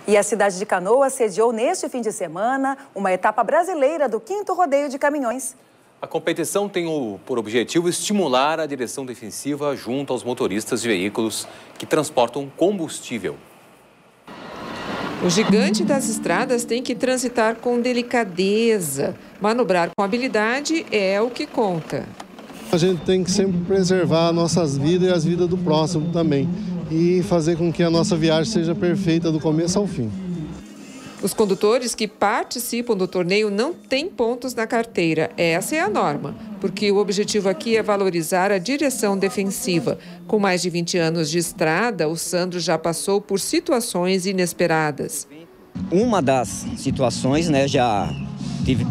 E a cidade de Canoas sediou neste fim de semana uma etapa brasileira do 5º Rodeio de Caminhões. A competição tem por objetivo estimular a direção defensiva junto aos motoristas de veículos que transportam combustível. O gigante das estradas tem que transitar com delicadeza. Manobrar com habilidade é o que conta. A gente tem que sempre preservar nossas vidas e as vidas do próximo também. E fazer com que a nossa viagem seja perfeita do começo ao fim. Os condutores que participam do torneio não têm pontos na carteira. Essa é a norma, porque o objetivo aqui é valorizar a direção defensiva. Com mais de 20 anos de estrada, o Sandro já passou por situações inesperadas. Uma das situações, já tive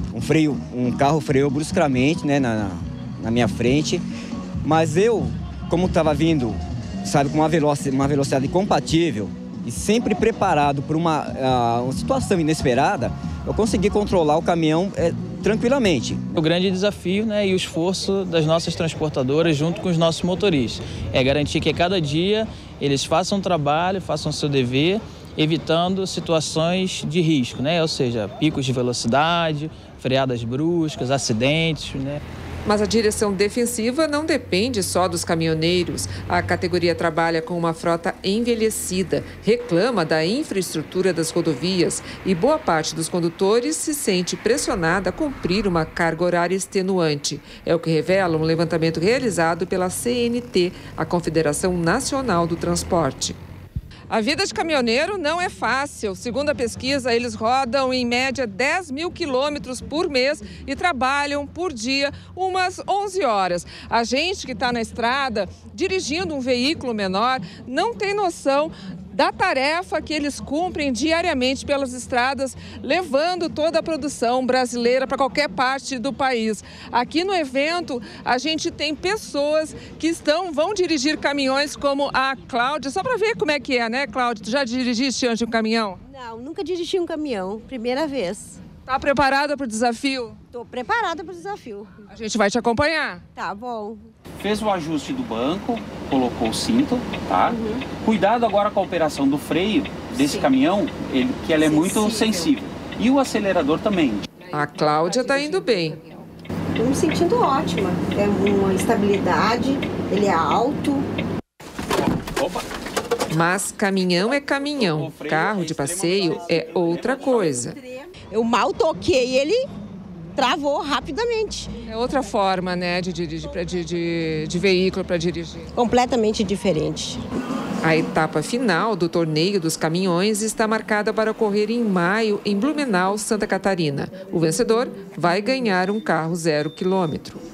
um carro freou bruscamente, na minha frente, mas eu, como estava vindo, com uma velocidade compatível, e sempre preparado para uma situação inesperada, eu consegui controlar o caminhão tranquilamente. O grande desafio e o esforço das nossas transportadoras junto com os nossos motoristas é garantir que a cada dia eles façam o trabalho, façam o seu dever, evitando situações de risco, ou seja, picos de velocidade, freadas bruscas, acidentes. Mas a direção defensiva não depende só dos caminhoneiros. A categoria trabalha com uma frota envelhecida, reclama da infraestrutura das rodovias e boa parte dos condutores se sente pressionada a cumprir uma carga horária extenuante. É o que revela um levantamento realizado pela CNT, a Confederação Nacional do Transporte. A vida de caminhoneiro não é fácil. Segundo a pesquisa, eles rodam em média 10 mil quilômetros por mês e trabalham por dia umas 11 horas. A gente que está na estrada, dirigindo um veículo menor, não tem noção da tarefa que eles cumprem diariamente pelas estradas, levando toda a produção brasileira para qualquer parte do país. Aqui no evento, a gente tem pessoas que vão dirigir caminhões como a Cláudia, só para ver como é que é, né, Cláudia? Tu já dirigiste antes um caminhão? Não, nunca dirigi um caminhão, primeira vez. Tá preparada para o desafio? Estou preparada para o desafio. A gente vai te acompanhar. Tá bom. Fez o ajuste do banco, colocou o cinto, tá? Cuidado agora com a operação do freio desse caminhão, que ela é muito sensível. E o acelerador também. A Cláudia está indo bem. Estou me sentindo ótima. É uma estabilidade, ele é alto. Opa! Mas caminhão é caminhão, carro de passeio é outra coisa. Eu mal toquei, ele travou rapidamente. É outra forma, de veículo para dirigir. Completamente diferente. A etapa final do torneio dos caminhões está marcada para ocorrer em maio, em Blumenau, Santa Catarina. O vencedor vai ganhar um carro 0 quilômetro.